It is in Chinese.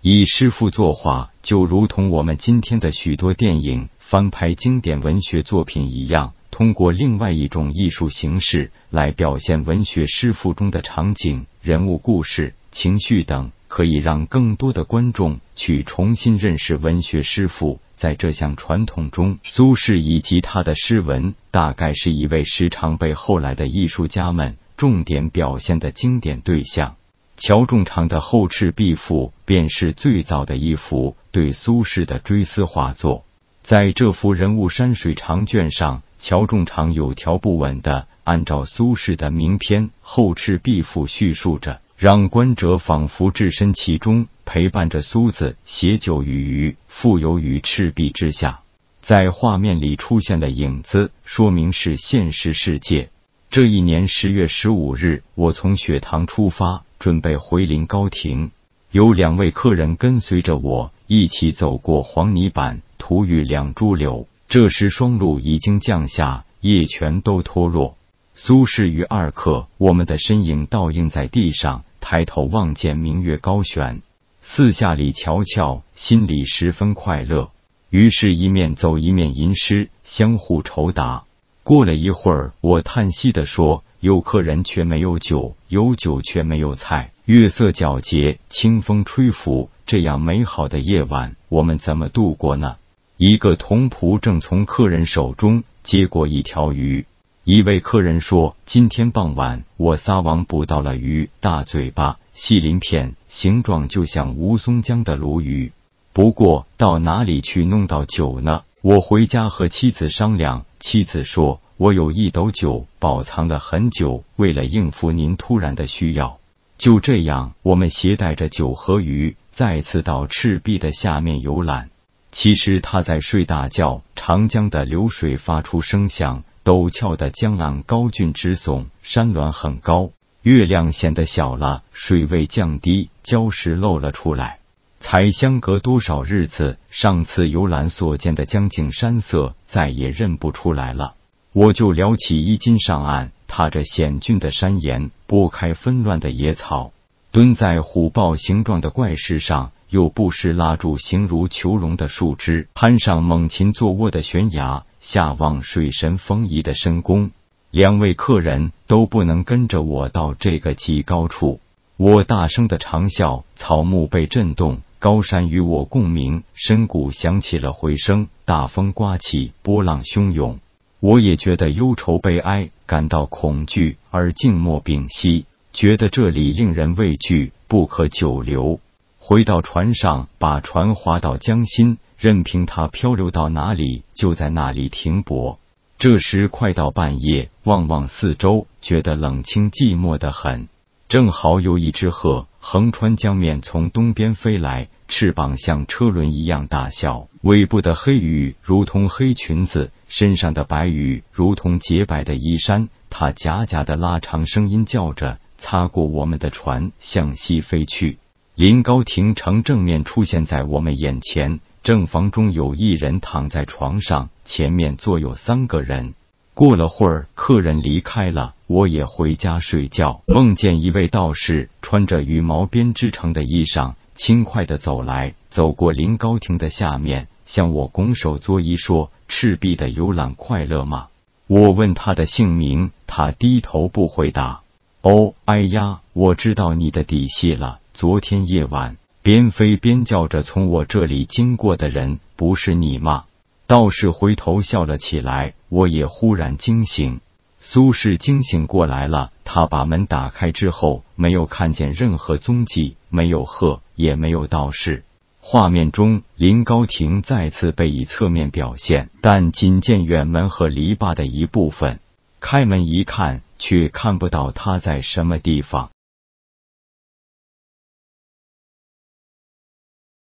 以师傅作画，就如同我们今天的许多电影翻拍经典文学作品一样，通过另外一种艺术形式来表现文学师傅中的场景、人物故事、情绪等，可以让更多的观众去重新认识文学师傅。在这项传统中，苏轼以及他的诗文大概是一位时常被后来的艺术家们重点表现的经典对象。乔仲常的《后赤壁赋》便是最早的一幅对苏轼的追思画作。在这幅人物山水长卷上，乔仲常有条不紊地按照苏轼的名篇《后赤壁赋》叙述着，让观者仿佛置身其中，陪伴着苏子携酒与鱼，富游于赤壁之下。在画面里出现的影子，说明是现实世界。这一年10月15日，我从雪堂出发，准备回临高亭。有2位客人跟随着我一起走过黄泥板，途遇2株柳。这时霜露已经降下，叶全都脱落。苏轼与2客，我们的身影倒映在地上，抬头望见明月高悬，四下里瞧瞧，心里十分快乐。于是一面走一面吟诗，相互酬答。过了一会儿，我叹息地说，有客人却没有酒，有酒却没有菜，月色皎洁，清风吹拂，这样美好的夜晚，我们怎么度过呢？一个童仆正从客人手中接过一条鱼。一位客人说，今天傍晚我撒网捕到了鱼，大嘴巴，细鳞片，形状就像吴淞江的鲈鱼。不过到哪里去弄到酒呢？我回家和妻子商量，妻子说，我有1斗酒，保藏了很久，为了应付您突然的需要。就这样，我们携带着酒和鱼，再次到赤壁的下面游览。其实他在睡大觉，长江的流水发出声响，陡峭的江岸高峻直耸，山峦很高，月亮显得小了，水位降低，礁石露了出来。才相隔多少日子，上次游览所见的江景山色再也认不出来了。我就撩起衣襟上岸，踏着险峻的山岩，拨开纷乱的野草，蹲在虎豹形状的怪石上，又不时拉住形如囚笼的树枝，攀上猛禽坐卧的悬崖，下望水神丰仪的深宫。2位客人都不能跟着我到这个极高处。我大声的长啸，草木被震动，高山与我共鸣，深谷响起了回声，大风刮起，波浪汹涌。我也觉得忧愁悲哀，感到恐惧，而静默屏息，觉得这里令人畏惧，不可久留。回到船上，把船划到江心，任凭它漂流到哪里，就在那里停泊。这时快到半夜，望望四周，觉得冷清寂寞得很。正好有一只鹤横穿江面从东边飞来，翅膀像车轮一样大小，尾部的黑羽如同黑裙子，身上的白羽如同洁白的衣衫。它夹夹的拉长声音叫着，擦过我们的船，向西飞去。临高亭城正面出现在我们眼前，正房中有1人躺在床上，前面坐有3个人。过了会儿，客人离开了，我也回家睡觉，梦见一位道士穿着羽毛编织成的衣裳，轻快地走来，走过临高亭的下面，向我拱手作揖说，赤壁的游览快乐吗？我问他的姓名，他低头不回答。哦，哎呀，我知道你的底细了，昨天夜晚边飞边叫着从我这里经过的人，不是你吗？道士回头笑了起来，我也忽然惊醒。苏轼惊醒过来了，他把门打开之后，没有看见任何踪迹，没有鹤，也没有道士。画面中，临高亭再次被以侧面表现，但仅见远门和篱笆的一部分。开门一看，却看不到他在什么地方。